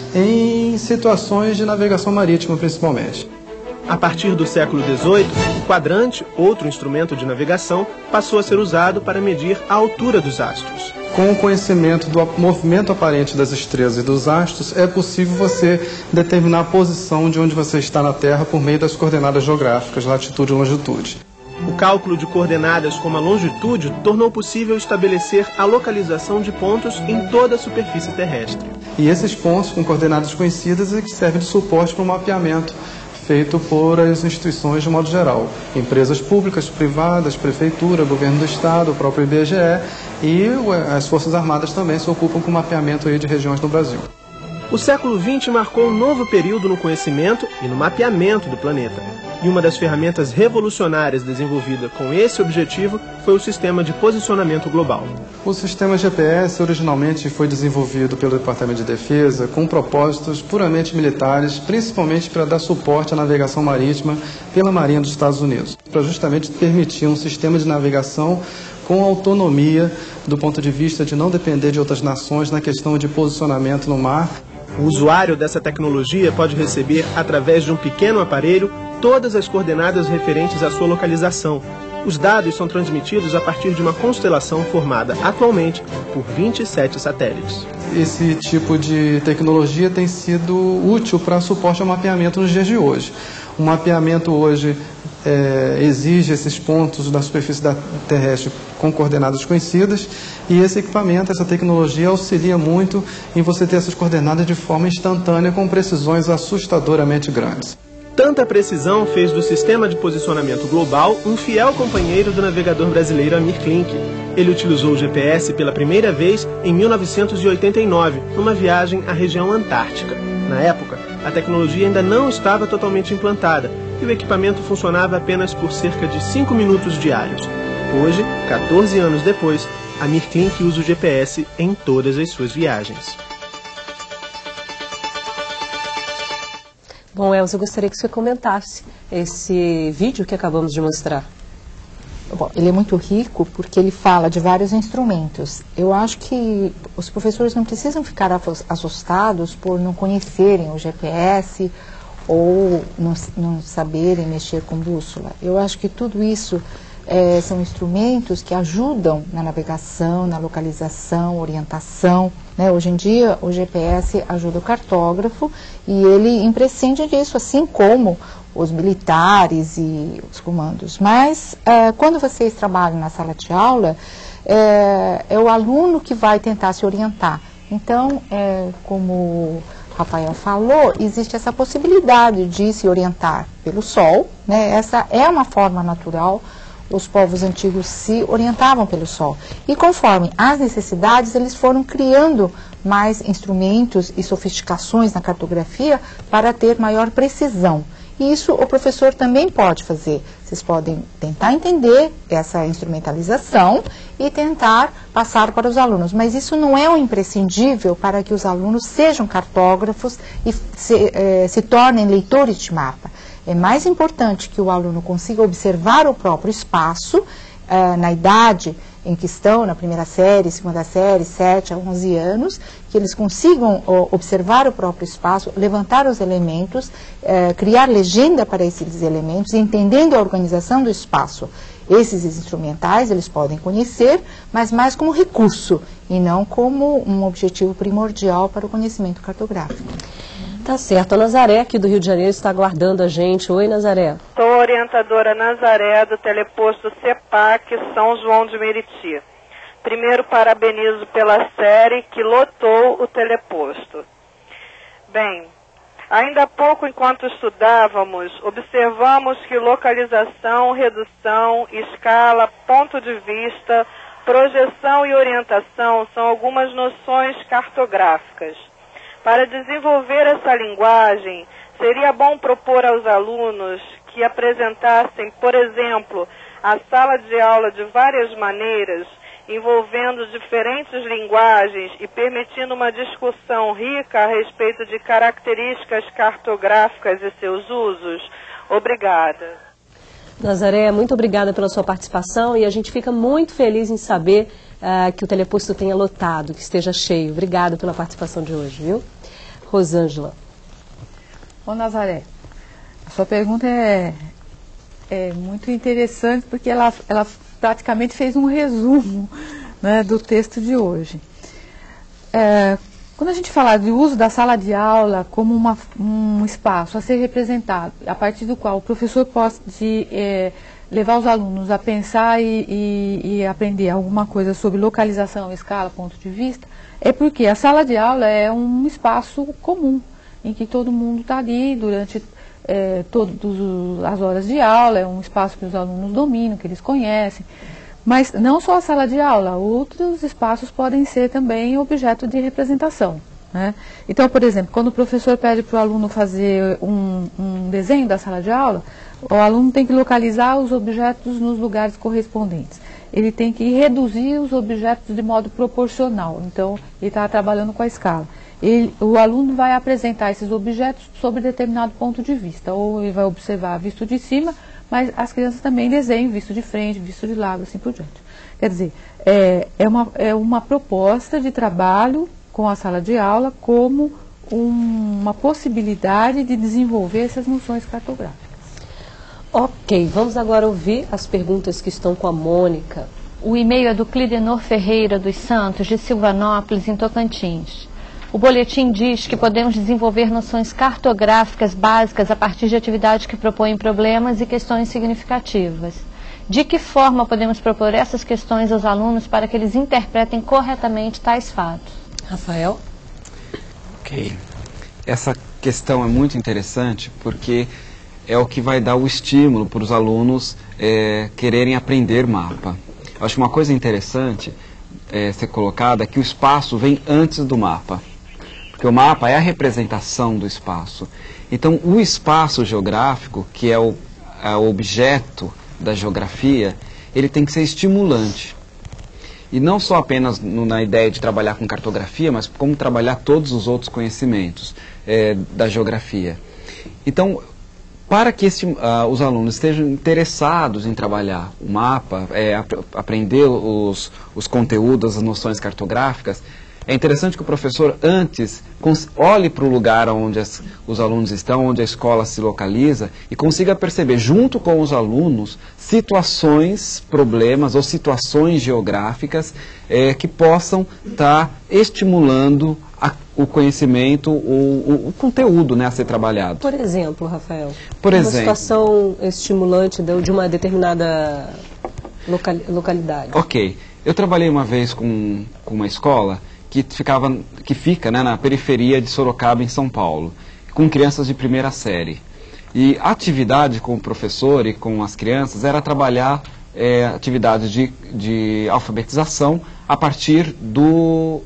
em situações de navegação marítima, principalmente. A partir do século dezoito, o quadrante, outro instrumento de navegação, passou a ser usado para medir a altura dos astros. Com o conhecimento do movimento aparente das estrelas e dos astros, é possível você determinar a posição de onde você está na Terra por meio das coordenadas geográficas, latitude e longitude. O cálculo de coordenadas como a longitude tornou possível estabelecer a localização de pontos em toda a superfície terrestre. E esses pontos com coordenadas conhecidas é que servem de suporte para o mapeamento feito por as instituições de modo geral, empresas públicas, privadas, prefeitura, governo do estado, o próprio I B G E e as Forças Armadas também se ocupam com o mapeamento aí de regiões do Brasil. O século vinte marcou um novo período no conhecimento e no mapeamento do planeta. E uma das ferramentas revolucionárias desenvolvida com esse objetivo foi o sistema de posicionamento global. O sistema G P S originalmente foi desenvolvido pelo Departamento de Defesa com propósitos puramente militares, principalmente para dar suporte à navegação marítima pela Marinha dos Estados Unidos, para justamente permitir um sistema de navegação com autonomia do ponto de vista de não depender de outras nações na questão de posicionamento no mar. O usuário dessa tecnologia pode receber, através de um pequeno aparelho, todas as coordenadas referentes à sua localização. Os dados são transmitidos a partir de uma constelação formada atualmente por vinte e sete satélites. Esse tipo de tecnologia tem sido útil para suporte ao mapeamento nos dias de hoje. O mapeamento hoje é, exige esses pontos da superfície da terrestre com coordenadas conhecidas, e esse equipamento, essa tecnologia auxilia muito em você ter essas coordenadas de forma instantânea com precisões assustadoramente grandes. Tanta precisão fez do sistema de posicionamento global um fiel companheiro do navegador brasileiro Amir Klink. Ele utilizou o G P S pela primeira vez em mil novecentos e oitenta e nove, numa viagem à região antártica. Na época, a tecnologia ainda não estava totalmente implantada e o equipamento funcionava apenas por cerca de cinco minutos diários. Hoje, quatorze anos depois, Amir Klink usa o G P S em todas as suas viagens. Bom, Elza, eu gostaria que você comentasse esse vídeo que acabamos de mostrar. Bom, ele é muito rico porque ele fala de vários instrumentos. Eu acho que os professores não precisam ficar assustados por não conhecerem o G P S ou não, não saberem mexer com bússola. Eu acho que tudo isso é, são instrumentos que ajudam na navegação, na localização, orientação. Né? Hoje em dia, o G P S ajuda o cartógrafo e ele imprescinde disso, assim como os militares e os comandos. Mas, é, quando vocês trabalham na sala de aula, é, é o aluno que vai tentar se orientar. Então, é, como o Rafael falou, existe essa possibilidade de se orientar pelo sol, né? Essa é uma forma natural. Os povos antigos se orientavam pelo sol. E conforme as necessidades, eles foram criando mais instrumentos e sofisticações na cartografia para ter maior precisão. E isso o professor também pode fazer. Vocês podem tentar entender essa instrumentalização e tentar passar para os alunos. Mas isso não é um imprescindível para que os alunos sejam cartógrafos e se, eh, se tornem leitores de mapa. É mais importante que o aluno consiga observar o próprio espaço uh, na idade em que estão, na primeira série, segunda série, sete a onze anos, que eles consigam uh, observar o próprio espaço, levantar os elementos, uh, criar legenda para esses elementos, entendendo a organização do espaço. Esses instrumentais eles podem conhecer, mas mais como recurso e não como um objetivo primordial para o conhecimento cartográfico. Tá certo. A Nazaré, aqui do Rio de Janeiro, está aguardando a gente. Oi, Nazaré. Sou orientadora Nazaré do teleposto CEPAC São João de Meriti. Primeiro, parabenizo pela série que lotou o teleposto. Bem, ainda há pouco, enquanto estudávamos, observamos que localização, redução, escala, ponto de vista, projeção e orientação são algumas noções cartográficas. Para desenvolver essa linguagem, seria bom propor aos alunos que apresentassem, por exemplo, a sala de aula de várias maneiras, envolvendo diferentes linguagens e permitindo uma discussão rica a respeito de características cartográficas e seus usos. Obrigada. Nazaré, muito obrigada pela sua participação e a gente fica muito feliz em saber uh, que o teleposto tenha lotado, que esteja cheio. Obrigada pela participação de hoje, viu? Rosângela. Bom, Nazaré, a sua pergunta é, é muito interessante porque ela, ela praticamente fez um resumo, né, do texto de hoje. É, quando a gente fala do uso da sala de aula como uma, um espaço a ser representado, a partir do qual o professor pode é, levar os alunos a pensar e, e, e aprender alguma coisa sobre localização, escala, ponto de vista, é porque a sala de aula é um espaço comum, em que todo mundo está ali durante é, todas as horas de aula, é um espaço que os alunos dominam, que eles conhecem. Mas não só a sala de aula, outros espaços podem ser também objeto de representação, né? Então, por exemplo, quando o professor pede para o aluno fazer um, um desenho da sala de aula, o aluno tem que localizar os objetos nos lugares correspondentes. Ele tem que reduzir os objetos de modo proporcional. Então, ele está trabalhando com a escala. Ele, o aluno vai apresentar esses objetos sob determinado ponto de vista. Ou ele vai observar visto de cima, mas as crianças também desenham visto de frente, visto de lado, assim por diante. Quer dizer, é, é, uma, é uma proposta de trabalho com a sala de aula como um, uma possibilidade de desenvolver essas noções cartográficas. Ok, vamos agora ouvir as perguntas que estão com a Mônica. O e-mail é do Clidenor Ferreira dos Santos, de Silvanópolis, em Tocantins. O boletim diz que podemos desenvolver noções cartográficas básicas a partir de atividades que propõem problemas e questões significativas. De que forma podemos propor essas questões aos alunos para que eles interpretem corretamente tais fatos? Rafael? Ok. Essa questão é muito interessante porque é o que vai dar o estímulo para os alunos é, quererem aprender mapa. Eu acho que uma coisa interessante é, ser colocada é que o espaço vem antes do mapa. Porque o mapa é a representação do espaço. Então, o espaço geográfico, que é o, é o objeto da geografia, ele tem que ser estimulante. E não só apenas no, na ideia de trabalhar com cartografia, mas como trabalhar todos os outros conhecimentos é, da geografia. Então, para que esse, uh, os alunos estejam interessados em trabalhar o mapa, é, ap aprender os, os conteúdos, as noções cartográficas, é interessante que o professor antes olhe para o lugar onde as, os alunos estão, onde a escola se localiza e consiga perceber, junto com os alunos, situações, problemas ou situações geográficas é, que possam estar tá estimulando a, o conhecimento, o, o, o conteúdo, né, a ser trabalhado. Por exemplo, Rafael, Por uma exemplo, situação estimulante de uma determinada local, localidade. Ok. Eu trabalhei uma vez com, com uma escola que, ficava, que fica né, na periferia de Sorocaba, em São Paulo, com crianças de primeira série. E a atividade com o professor e com as crianças era trabalhar é, atividades de, de alfabetização a partir do,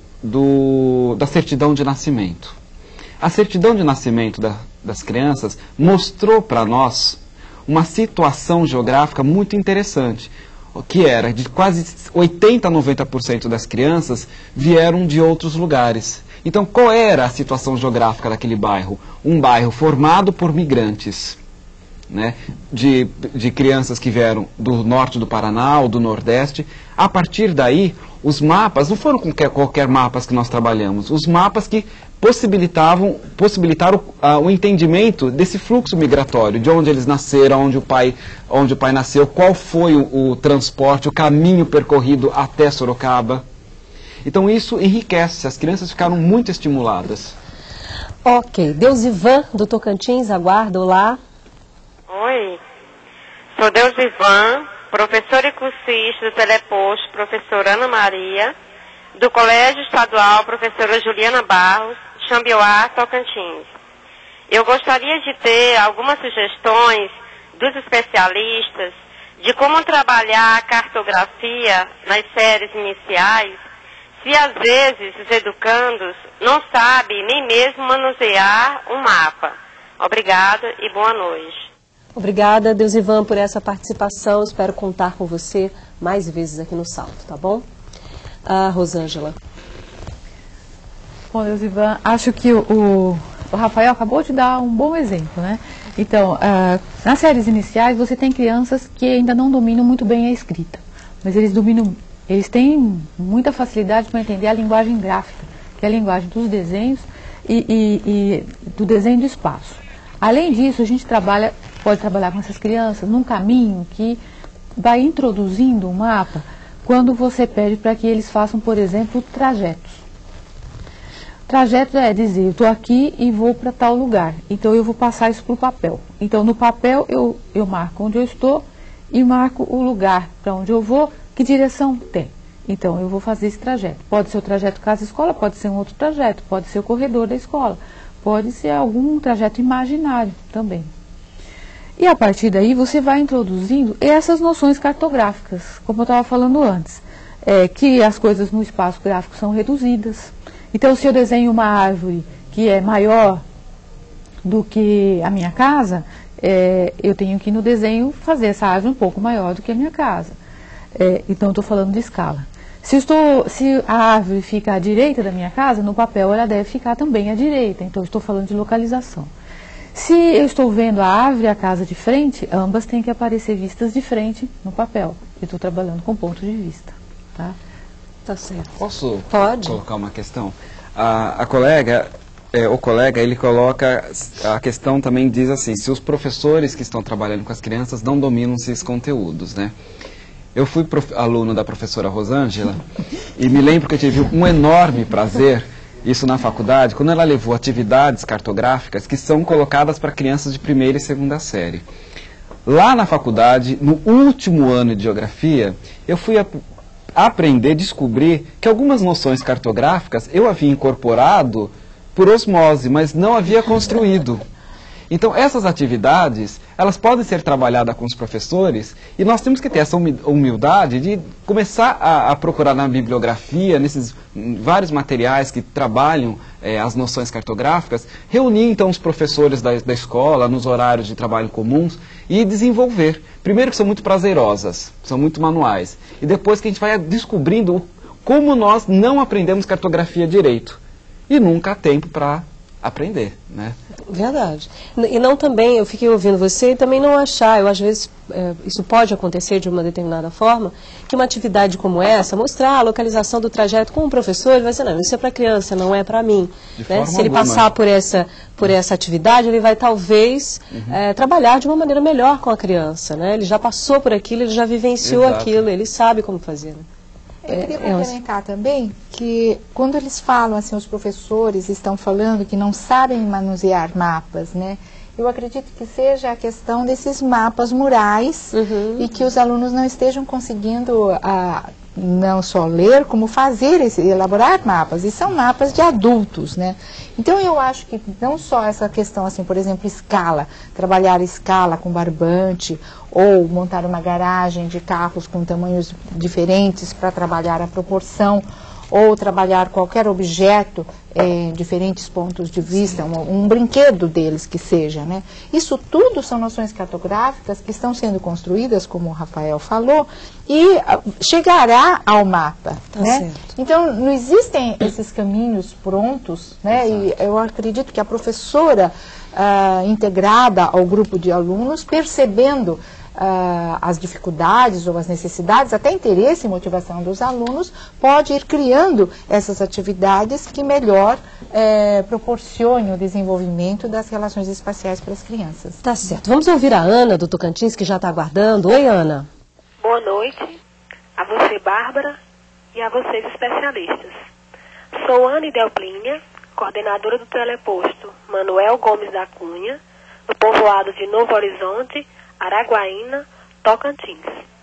do, da certidão de nascimento. A certidão de nascimento da, das crianças mostrou para nós uma situação geográfica muito interessante, que era de quase oitenta a noventa por cento das crianças vieram de outros lugares. Então, qual era a situação geográfica daquele bairro? Um bairro formado por migrantes, né? de, de crianças que vieram do norte do Paraná ou do Nordeste. A partir daí, os mapas, não foram qualquer, qualquer mapas que nós trabalhamos, os mapas que possibilitavam, possibilitaram uh, o entendimento desse fluxo migratório, de onde eles nasceram, onde o pai, onde o pai nasceu, qual foi o, o transporte, o caminho percorrido até Sorocaba. Então isso enriquece, as crianças ficaram muito estimuladas. Ok, Deusivan do Tocantins, aguarda, olá. Oi, sou Deusivan, professora e cursista do Teleposto, professora Ana Maria, do Colégio Estadual, professora Juliana Barros, Xambioá, Tocantins. Eu gostaria de ter algumas sugestões dos especialistas de como trabalhar a cartografia nas séries iniciais, se às vezes os educandos não sabem nem mesmo manusear um mapa. Obrigada e boa noite. Obrigada, Deusivan, por essa participação. Espero contar com você mais vezes aqui no Salto, tá bom? Ah, Rosângela. Bom, Deusivan, acho que o, o, o Rafael acabou de dar um bom exemplo, né? Então, ah, nas séries iniciais você tem crianças que ainda não dominam muito bem a escrita, mas eles dominam, eles têm muita facilidade para entender a linguagem gráfica, que é a linguagem dos desenhos e, e, e do desenho do espaço. Além disso, a gente trabalha, pode trabalhar com essas crianças num caminho que vai introduzindo o mapa quando você pede para que eles façam, por exemplo, trajetos. Trajeto é dizer, eu estou aqui e vou para tal lugar, então eu vou passar isso para o papel. Então no papel eu, eu marco onde eu estou e marco o lugar para onde eu vou, que direção tem. Então eu vou fazer esse trajeto. Pode ser o trajeto casa-escola, pode ser um outro trajeto, pode ser o corredor da escola, pode ser algum trajeto imaginário também. E a partir daí você vai introduzindo essas noções cartográficas, como eu estava falando antes, é, que as coisas no espaço gráfico são reduzidas. Então, se eu desenho uma árvore que é maior do que a minha casa, é, eu tenho que no desenho fazer essa árvore um pouco maior do que a minha casa. É, então, estou falando de escala. Se, eu estou, se a árvore fica à direita da minha casa, no papel ela deve ficar também à direita. Então, estou falando de localização. Se eu estou vendo a árvore e a casa de frente, ambas têm que aparecer vistas de frente no papel. Eu estou trabalhando com ponto de vista. Tá, tá certo. Posso Pode. colocar uma questão? A, a colega é, o colega, ele coloca, a questão também diz assim, se os professores que estão trabalhando com as crianças não dominam esses conteúdos, né? Eu fui prof, aluno da professora Rosângela e me lembro que eu tive um enorme prazer, isso na faculdade, quando ela levou atividades cartográficas que são colocadas para crianças de primeira e segunda série. Lá na faculdade, no último ano de geografia, eu fui a, aprender, descobrir que algumas noções cartográficas eu havia incorporado por osmose, mas não havia construído. Então, essas atividades, elas podem ser trabalhadas com os professores e nós temos que ter essa humildade de começar a, a procurar na bibliografia, nesses vários materiais que trabalham é, as noções cartográficas, reunir, então, os professores da, da escola, nos horários de trabalho comuns e desenvolver. Primeiro que são muito prazerosas, são muito manuais. E depois que a gente vai descobrindo como nós não aprendemos cartografia direito. E nunca há tempo para aprender, né? Verdade. E não também, eu fiquei ouvindo você e também não achar, eu às vezes, é, isso pode acontecer de uma determinada forma, que uma atividade como essa, mostrar a localização do trajeto com o professor, ele vai dizer, não, isso é para criança, não é para mim. Né? Se ele passar por essa, por essa atividade, ele vai talvez uhum. é, trabalhar de uma maneira melhor com a criança, né? Ele já passou por aquilo, ele já vivenciou Exato. aquilo, ele sabe como fazer, né? Eu queria complementar também que quando eles falam, assim, os professores estão falando que não sabem manusear mapas, né? Eu acredito que seja a questão desses mapas murais uhum. e que os alunos não estejam conseguindo a, não só ler, como fazer, esse, elaborar mapas. E são mapas de adultos, né? Então eu acho que não só essa questão, assim, por exemplo, escala, trabalhar escala com barbante, ou montar uma garagem de carros com tamanhos diferentes para trabalhar a proporção, ou trabalhar qualquer objeto em diferentes pontos de vista, um, um brinquedo deles que seja, né? Isso tudo são noções cartográficas que estão sendo construídas, como o Rafael falou, e uh, chegará ao mapa, tá né? Certo. Então, não existem esses caminhos prontos, né? E eu acredito que a professora uh, integrada ao grupo de alunos, percebendo Uh, as dificuldades ou as necessidades, até interesse e motivação dos alunos, pode ir criando essas atividades que melhor eh, proporcionem o desenvolvimento das relações espaciais para as crianças. Tá certo. Vamos ouvir a Ana do Tocantins, que já está aguardando. Oi, Ana. Boa noite a você, Bárbara, e a vocês, especialistas. Sou Ana Delplínia, coordenadora do teleposto Manuel Gomes da Cunha, no povoado de Novo Horizonte, Araguaína, Tocantins.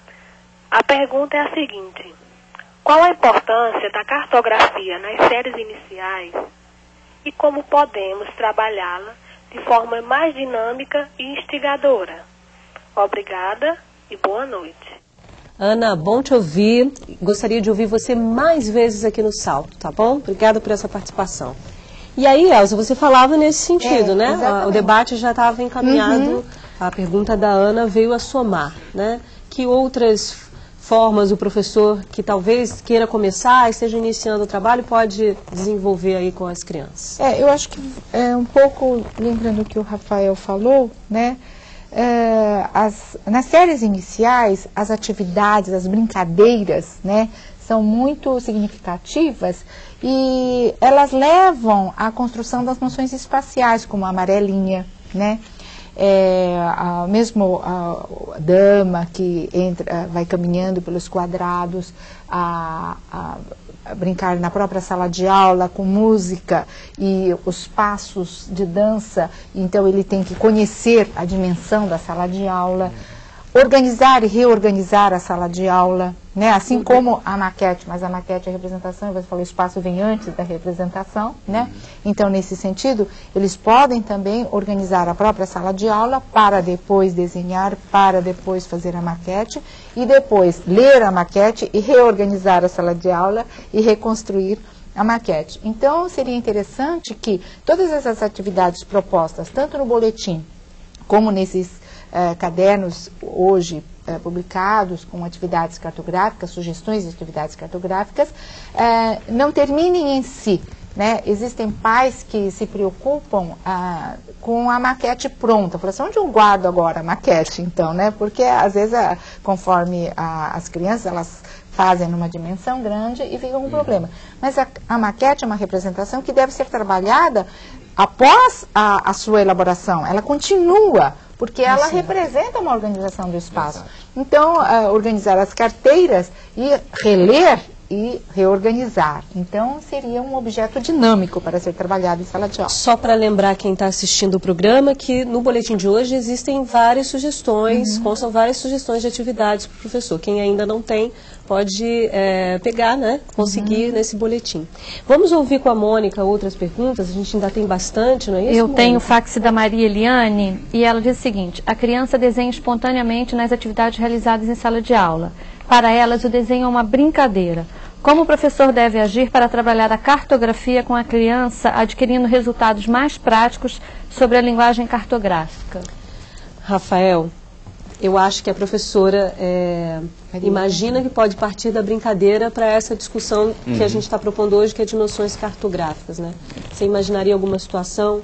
A pergunta é a seguinte: qual a importância da cartografia nas séries iniciais e como podemos trabalhá-la de forma mais dinâmica e instigadora? Obrigada e boa noite. Ana, bom te ouvir. Gostaria de ouvir você mais vezes aqui no Salto, tá bom? Obrigada por essa participação. E aí, Elza, você falava nesse sentido, é, né? Exatamente. O debate já estava encaminhado. Uhum. A pergunta da Ana veio a somar, né? Que outras formas o professor que talvez queira começar, esteja iniciando o trabalho, pode desenvolver aí com as crianças? É, eu acho que é um pouco, lembrando o que o Rafael falou, né? É, as, nas séries iniciais, as atividades, as brincadeiras, né? São muito significativas e elas levam à construção das noções espaciais, como a amarelinha, né? É, a, mesmo a, a dama que entra, vai caminhando pelos quadrados, a, a, a brincar na própria sala de aula com música e os passos de dança, então ele tem que conhecer a dimensão da sala de aula, organizar e reorganizar a sala de aula, né? Assim uhum. como a maquete, mas a maquete é a representação, você falou, o espaço vem antes da representação, né? Uhum. Então, nesse sentido, eles podem também organizar a própria sala de aula para depois desenhar, para depois fazer a maquete e depois ler a maquete e reorganizar a sala de aula e reconstruir a maquete. Então, seria interessante que todas essas atividades propostas, tanto no boletim como nesses Uh, cadernos hoje uh, publicados com atividades cartográficas, sugestões de atividades cartográficas, uh, não terminem em si, né? Existem pais que se preocupam uh, com a maquete pronta. Falam assim, onde eu guardo agora a maquete, então, né? Porque às vezes, uh, conforme uh, as crianças, elas fazem numa dimensão grande e fica com um problema. Mas a, a maquete é uma representação que deve ser trabalhada após a, a sua elaboração, ela continua, porque ela Sim. representa uma organização do espaço. Exato. Então, uh, organizar as carteiras e reler e reorganizar. Então, seria um objeto dinâmico para ser trabalhado em sala de aula. Só para lembrar quem está assistindo o programa que no boletim de hoje existem várias sugestões, uhum. constam várias sugestões de atividades para o professor. Quem ainda não tem, pode é, pegar, né, conseguir uhum. nesse boletim. Vamos ouvir com a Mônica outras perguntas, a gente ainda tem bastante, não é isso, Eu Mônica? tenho o fax da Maria Eliane e ela diz o seguinte: a criança desenha espontaneamente nas atividades realizadas em sala de aula. Para elas, o desenho é uma brincadeira. Como o professor deve agir para trabalhar a cartografia com a criança, adquirindo resultados mais práticos sobre a linguagem cartográfica? Rafael, eu acho que a professora é, imagina que pode partir da brincadeira para essa discussão uhum. que a gente está propondo hoje, que é de noções cartográficas, né? Você imaginaria alguma situação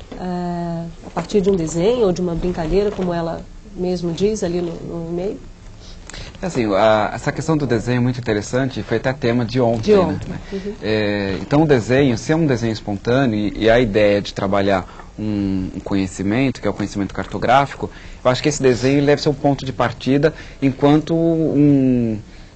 é, a partir de um desenho ou de uma brincadeira, como ela mesmo diz ali no, no e-mail? Assim, a, essa questão do desenho é muito interessante, foi até tema de ontem. De ontem. Né? Uhum. É, então o desenho, se é um desenho espontâneo e, e a ideia de trabalhar um, um conhecimento, que é o conhecimento cartográfico, eu acho que esse desenho deve ser o ponto de partida enquanto um,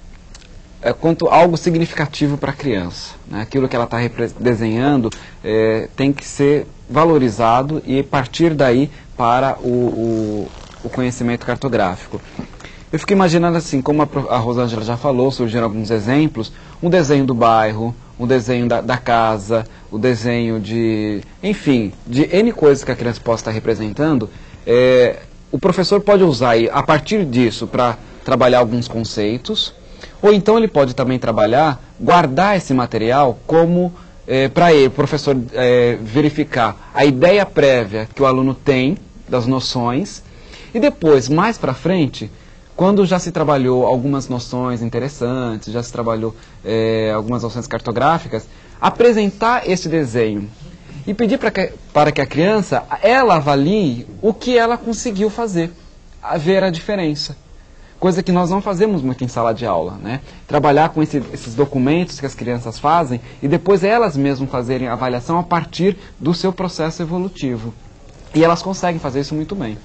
é, quanto algo significativo para a criança. Né? Aquilo que ela está desenhando é, tem que ser valorizado e partir daí para o, o, o conhecimento cartográfico. Eu fico imaginando assim, como a, a Rosângela já falou, surgiram alguns exemplos, um desenho do bairro, um desenho da, da casa, o desenho de, enfim, de N coisas que a criança possa estar representando. É, o professor pode usar a partir disso para trabalhar alguns conceitos, ou então ele pode também trabalhar, guardar esse material como é, para ele, o professor é, verificar a ideia prévia que o aluno tem das noções, e depois, mais para frente, quando já se trabalhou algumas noções interessantes, já se trabalhou é, algumas noções cartográficas, apresentar esse desenho e pedir para que, para que a criança, ela avalie o que ela conseguiu fazer, a ver a diferença. Coisa que nós não fazemos muito em sala de aula, né? Trabalhar com esse, esses documentos que as crianças fazem e depois elas mesmas fazerem a avaliação a partir do seu processo evolutivo. E elas conseguem fazer isso muito bem.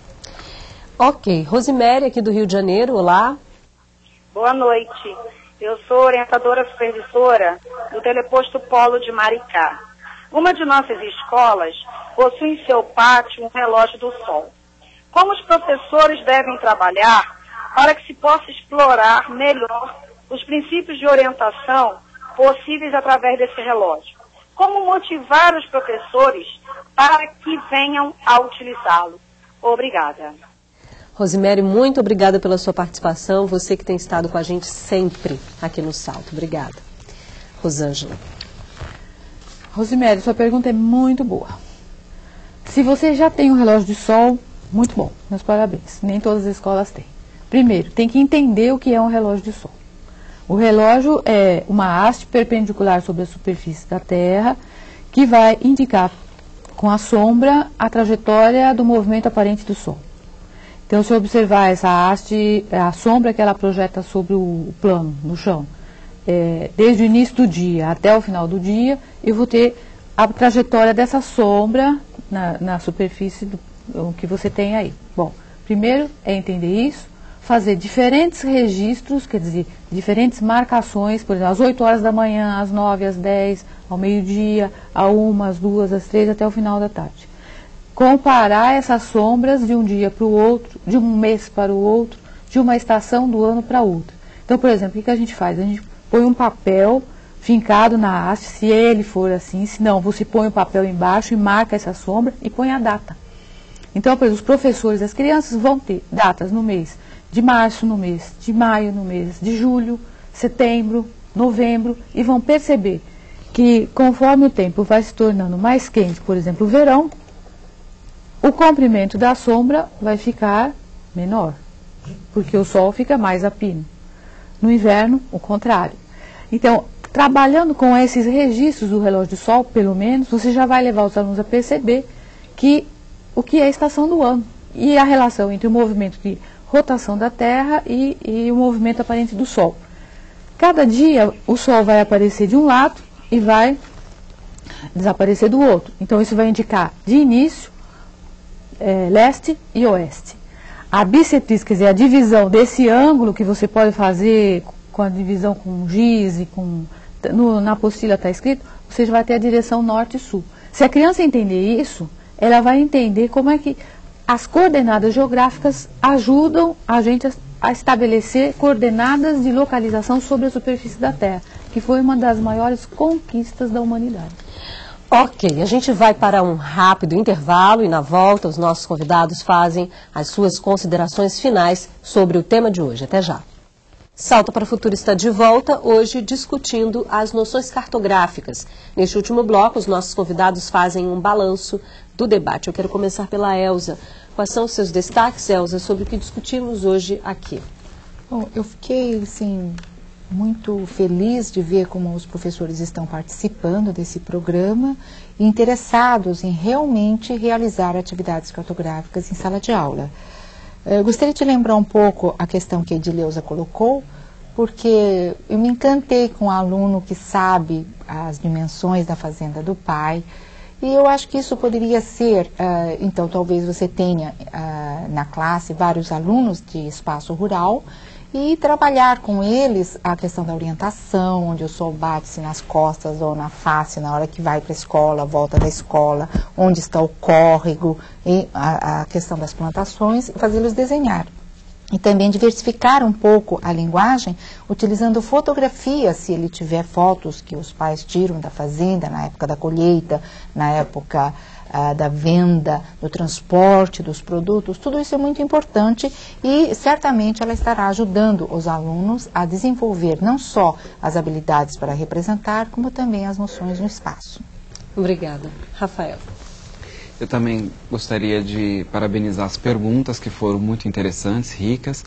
Ok. Rosemary, aqui do Rio de Janeiro, olá. Boa noite. Eu sou orientadora supervisora do Teleposto Polo de Maricá. Uma de nossas escolas possui em seu pátio um relógio do sol. Como os professores devem trabalhar para que se possa explorar melhor os princípios de orientação possíveis através desse relógio? Como motivar os professores para que venham a utilizá-lo? Obrigada. Rosemary, muito obrigada pela sua participação, você que tem estado com a gente sempre aqui no Salto. Obrigada. Rosângela. Rosemary, sua pergunta é muito boa. Se você já tem um relógio de sol, muito bom, meus parabéns. Nem todas as escolas têm. Primeiro, tem que entender o que é um relógio de sol. O relógio é uma haste perpendicular sobre a superfície da Terra que vai indicar com a sombra a trajetória do movimento aparente do Sol. Então, se eu observar essa haste, a sombra que ela projeta sobre o plano, no chão, é, desde o início do dia até o final do dia, eu vou ter a trajetória dessa sombra na, na superfície do, que você tem aí. Bom, primeiro é entender isso, fazer diferentes registros, quer dizer, diferentes marcações, por exemplo, às oito horas da manhã, às nove, às dez, ao meio-dia, à uma, às duas, às três, até o final da tarde. Comparar essas sombras de um dia para o outro, de um mês para o outro, de uma estação do ano para outra. Então, por exemplo, o que a gente faz? A gente põe um papel fincado na haste, se ele for assim, se não, você põe o papel embaixo e marca essa sombra e põe a data. Então, por exemplo, os professores, as crianças vão ter datas no mês de março, no mês de maio, no mês de julho, setembro, novembro, e vão perceber que conforme o tempo vai se tornando mais quente, por exemplo, o verão, o comprimento da sombra vai ficar menor, porque o sol fica mais a pino. No inverno, o contrário. Então, trabalhando com esses registros do relógio de sol, pelo menos, você já vai levar os alunos a perceber que o que é a estação do ano e a relação entre o movimento de rotação da Terra e, e o movimento aparente do Sol. Cada dia o Sol vai aparecer de um lado e vai desaparecer do outro. Então isso vai indicar de início é, leste e oeste. A bissetriz, quer dizer, a divisão desse ângulo que você pode fazer com a divisão com giz e com... No, na apostila está escrito, você vai ter a direção norte e sul. Se a criança entender isso, ela vai entender como é que as coordenadas geográficas ajudam a gente a, a estabelecer coordenadas de localização sobre a superfície da Terra, que foi uma das maiores conquistas da humanidade. Ok, a gente vai para um rápido intervalo e na volta os nossos convidados fazem as suas considerações finais sobre o tema de hoje. Até já. Salto para o Futuro está de volta, hoje discutindo as noções cartográficas. Neste último bloco, os nossos convidados fazem um balanço do debate. Eu quero começar pela Elza. Quais são os seus destaques, Elza, sobre o que discutimos hoje aqui? Bom, eu fiquei, assim, muito feliz de ver como os professores estão participando desse programa e interessados em realmente realizar atividades cartográficas em sala de aula. Eu gostaria de lembrar um pouco a questão que a Edileuza colocou, porque eu me encantei com um aluno que sabe as dimensões da fazenda do pai, e eu acho que isso poderia ser, uh, então talvez você tenha uh, na classe vários alunos de espaço rural, e trabalhar com eles a questão da orientação, onde o sol bate-se nas costas ou na face na hora que vai para a escola, volta da escola, onde está o córrego, e a, a questão das plantações, fazê-los desenhar. E também diversificar um pouco a linguagem, utilizando fotografias, se ele tiver fotos que os pais tiram da fazenda, na época da colheita, na época ah, da venda, do transporte dos produtos, tudo isso é muito importante e certamente ela estará ajudando os alunos a desenvolver não só as habilidades para representar, como também as noções no espaço. Obrigada. Rafael. Eu também gostaria de parabenizar as perguntas, que foram muito interessantes, ricas,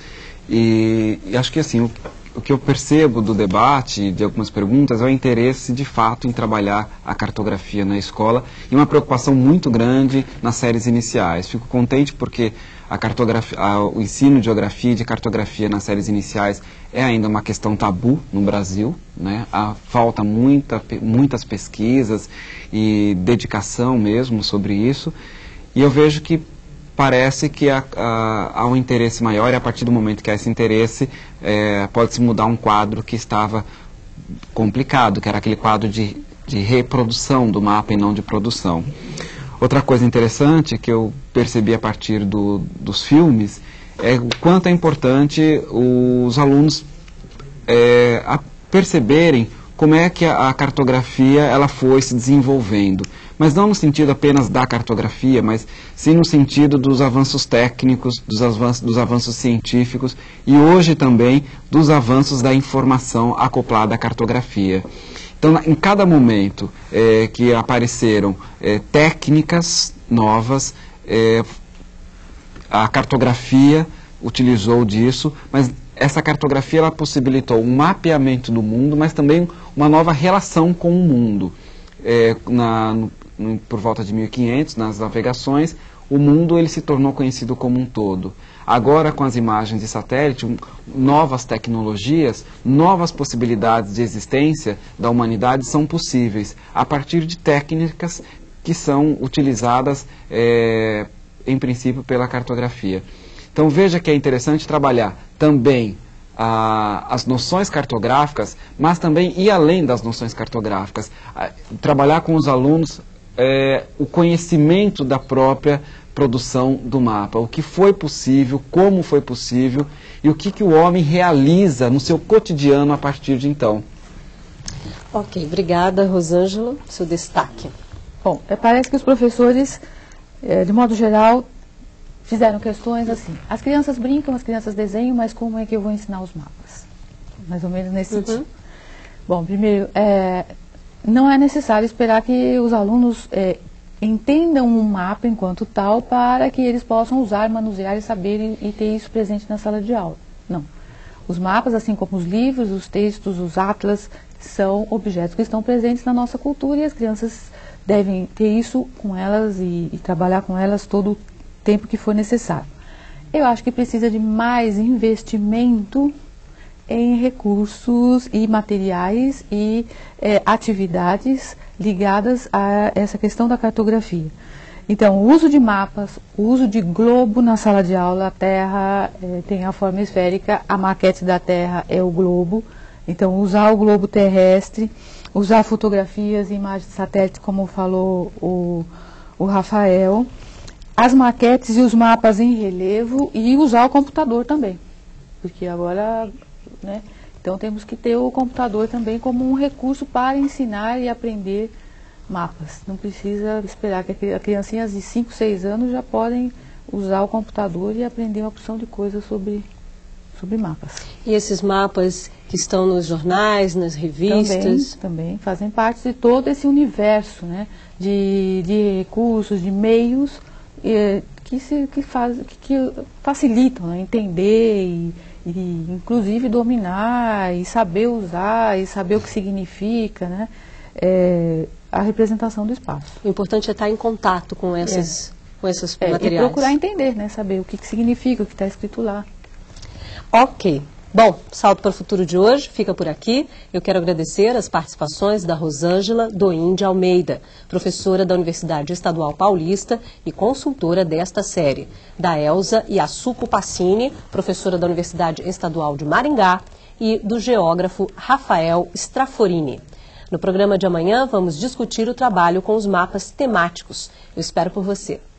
e, e acho que assim, o, o que eu percebo do debate, de algumas perguntas, é o interesse de fato em trabalhar a cartografia na escola e uma preocupação muito grande nas séries iniciais. Fico contente porque a cartografia, a, o ensino de geografia e de cartografia nas séries iniciais é ainda uma questão tabu no Brasil, né? Há, falta muita, muitas pesquisas e dedicação mesmo sobre isso, e eu vejo que parece que há, há, há um interesse maior, e a partir do momento que há esse interesse, é, pode-se mudar um quadro que estava complicado, que era aquele quadro de, de reprodução do mapa e não de produção. Outra coisa interessante que eu percebi a partir do, dos filmes é o quanto é importante os alunos é, a perceberem como é que a, a cartografia ela foi se desenvolvendo. Mas não no sentido apenas da cartografia, mas sim no sentido dos avanços técnicos, dos avanços, dos avanços científicos e hoje também dos avanços da informação acoplada à cartografia. Então, em cada momento é, que apareceram é, técnicas novas, é, a cartografia utilizou disso, mas essa cartografia ela possibilitou um mapeamento do mundo, mas também uma nova relação com o mundo. É, na, no, por volta de mil e quinhentos, nas navegações, o mundo ele se tornou conhecido como um todo. Agora, com as imagens de satélite, novas tecnologias, novas possibilidades de existência da humanidade são possíveis a partir de técnicas que são utilizadas, é, em princípio, pela cartografia. Então, veja que é interessante trabalhar também a, as noções cartográficas, mas também ir além das noções cartográficas. A, trabalhar com os alunos é, o conhecimento da própria produção do mapa, o que foi possível, como foi possível e o que, que o homem realiza no seu cotidiano a partir de então. Ok, obrigada, Rosângela, seu destaque. Bom, parece que os professores, de modo geral, fizeram questões assim, as crianças brincam, as crianças desenham, mas como é que eu vou ensinar os mapas? Mais ou menos nesse Uhum. sentido. Bom, primeiro, é, não é necessário esperar que os alunos é, entendam um mapa enquanto tal para que eles possam usar, manusear e saber e, e ter isso presente na sala de aula. Não. Os mapas, assim como os livros, os textos, os atlas, são objetos que estão presentes na nossa cultura e as crianças devem ter isso com elas e, e trabalhar com elas todo o tempo que for necessário. Eu acho que precisa de mais investimento em recursos e materiais e é, atividades ligadas a essa questão da cartografia. Então, o uso de mapas, o uso de globo na sala de aula, a Terra eh, tem a forma esférica, a maquete da Terra é o globo. Então, usar o globo terrestre, usar fotografias e imagens de satélite, como falou o, o Rafael, as maquetes e os mapas em relevo e usar o computador também. Porque agora, né, então temos que ter o computador também como um recurso para ensinar e aprender mapas. Não precisa esperar que as criancinhas de cinco, seis anos já podem usar o computador e aprender uma porção de coisas sobre, sobre mapas. E esses mapas que estão nos jornais, nas revistas? Também, também fazem parte de todo esse universo, né, de, de recursos, de meios eh, que, se, que, faz, que, que facilitam, né, entender e, e inclusive dominar e saber usar e saber o que significa, né, é, a representação do espaço. O importante é estar em contato com esses, é. com esses é, materiais. E procurar entender, né, saber o que, que significa, o que está escrito lá. Ok. Bom, Salto para o Futuro de hoje fica por aqui. Eu quero agradecer as participações da Rosângela Doim de Almeida, professora da Universidade Estadual Paulista e consultora desta série, da Elza Yasuko Passini, professora da Universidade Estadual de Maringá, e do geógrafo Rafael Straforini. No programa de amanhã, vamos discutir o trabalho com os mapas temáticos. Eu espero por você.